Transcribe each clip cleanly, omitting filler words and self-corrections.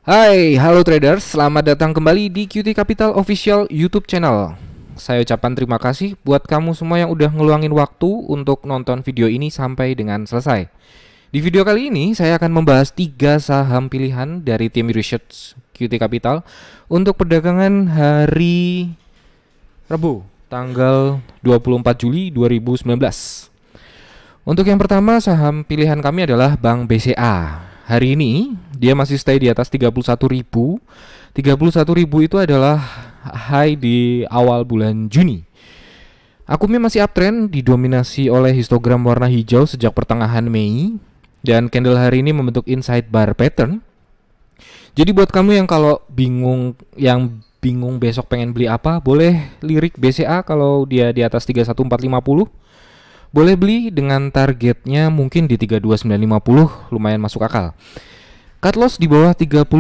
Hai, halo traders, selamat datang kembali di QT Capital Official YouTube channel. Saya ucapkan terima kasih buat kamu semua yang udah ngeluangin waktu untuk nonton video ini sampai dengan selesai. Di video kali ini saya akan membahas 3 saham pilihan dari tim research QT Capital untuk perdagangan hari Rabu, tanggal 24 Juli 2019. Untuk yang pertama, saham pilihan kami adalah Bank BCA. Hari ini dia masih stay di atas 31.000. 31.000 itu adalah high di awal bulan Juni. Akumnya masih uptrend, didominasi oleh histogram warna hijau sejak pertengahan Mei, dan candle hari ini membentuk inside bar pattern. Jadi buat kamu yang kalau bingung besok pengen beli apa, boleh lirik BCA kalau dia di atas 31450. Boleh beli dengan targetnya mungkin di 32950, lumayan masuk akal. Cut loss di bawah 31.000.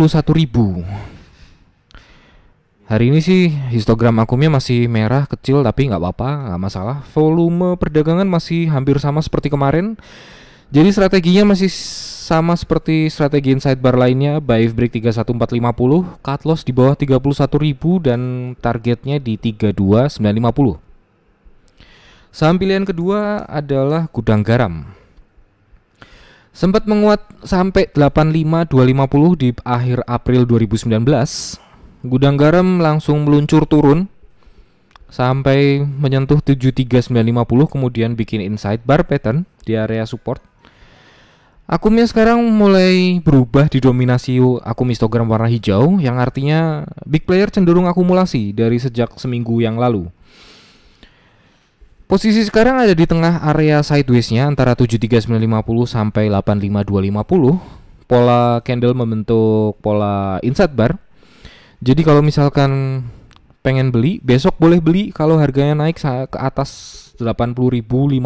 Hari ini sih histogram akumnya masih merah kecil, tapi nggak apa-apa, nggak masalah. Volume perdagangan masih hampir sama seperti kemarin. Jadi strateginya masih sama seperti strategi inside bar lainnya, buy break 31450, cut loss di bawah 31.000 dan targetnya di 32950. Saham pilihan kedua adalah Gudang Garam. Sempat menguat sampai 85.250 di akhir April 2019. Gudang Garam langsung meluncur turun sampai menyentuh 73.950, kemudian bikin inside bar pattern di area support. Akumnya sekarang mulai berubah didominasi akum histogram warna hijau, yang artinya big player cenderung akumulasi dari sejak seminggu yang lalu. Posisi sekarang ada di tengah area sideways-nya antara 73950 sampai 85250. Pola candle membentuk pola inside bar. Jadi kalau misalkan pengen beli, besok boleh beli kalau harganya naik ke atas 80.050.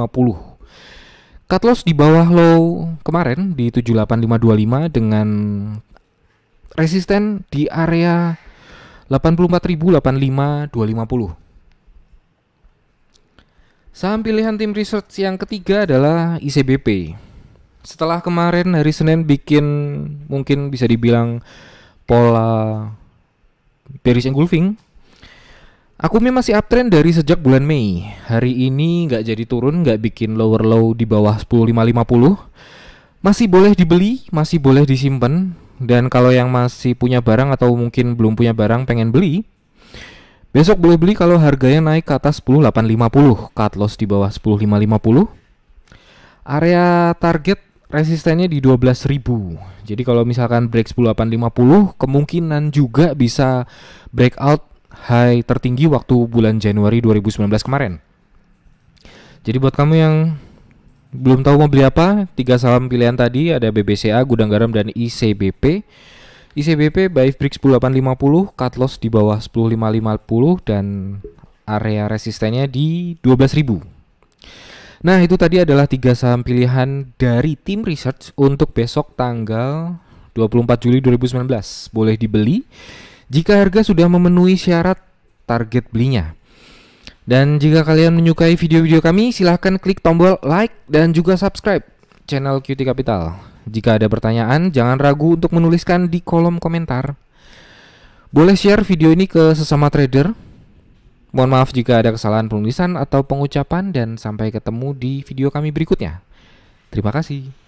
Cut loss di bawah low kemarin di 78525 dengan resisten di area 84.085-250. Saham pilihan tim research yang ketiga adalah ICBP. Setelah kemarin hari Senin bikin mungkin bisa dibilang pola bearish engulfing, akumnya masih uptrend dari sejak bulan Mei. Hari ini nggak jadi turun, nggak bikin lower low di bawah 10.550. Masih boleh dibeli, masih boleh disimpan. Dan kalau yang masih punya barang atau mungkin belum punya barang pengen beli, besok boleh beli kalau harganya naik ke atas 10.850, cut loss di bawah 10.550. Area target resistennya di 12.000. Jadi kalau misalkan break 10.850, kemungkinan juga bisa breakout high tertinggi waktu bulan Januari 2019 kemarin. Jadi buat kamu yang belum tahu mau beli apa, 3 saham pilihan tadi ada BBCA, Gudang Garam, dan ICBP. ICBP buy break 10.850, cut loss di bawah 10.550 dan area resistennya di 12.000. Nah, itu tadi adalah 3 saham pilihan dari tim research untuk besok tanggal 24 Juli 2019. Boleh dibeli jika harga sudah memenuhi syarat target belinya. Dan jika kalian menyukai video-video kami, silahkan klik tombol like dan juga subscribe channel QT Capital. Jika ada pertanyaan, jangan ragu untuk menuliskan di kolom komentar. Boleh share video ini ke sesama trader. Mohon maaf jika ada kesalahan penulisan atau pengucapan, dan sampai ketemu di video kami berikutnya. Terima kasih.